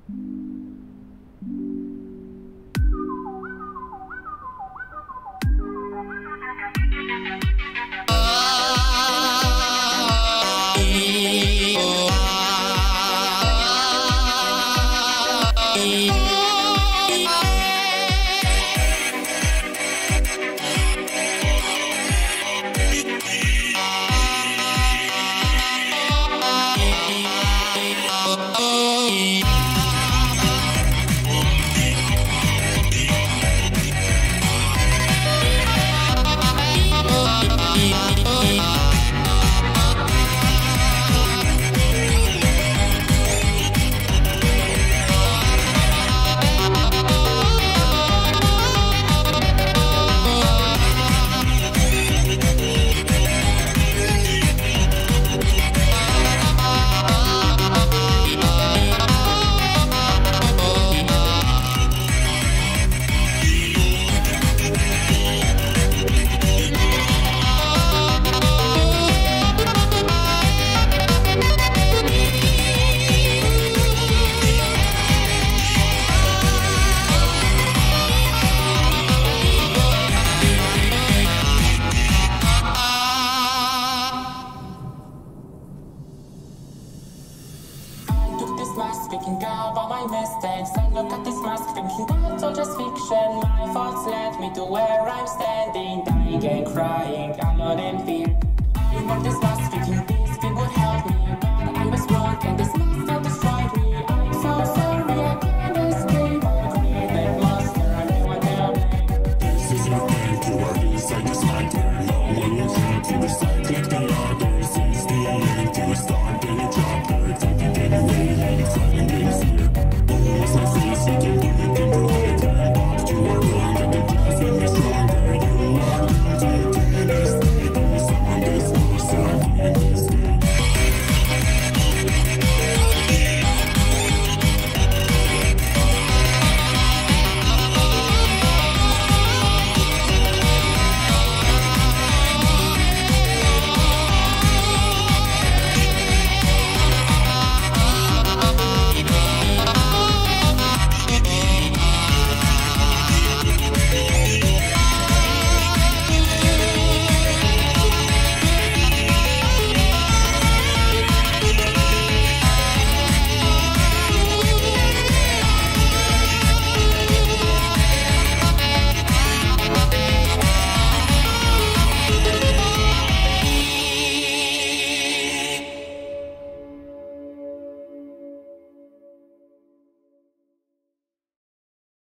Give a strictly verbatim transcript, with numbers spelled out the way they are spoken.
Speaking of all my mistakes, I look at this mask thinking that's all just fiction. My thoughts led me to where I'm standing, dying and crying, alone in fear. I wore this mask thinking this thing would help me, but I was wrong and this mask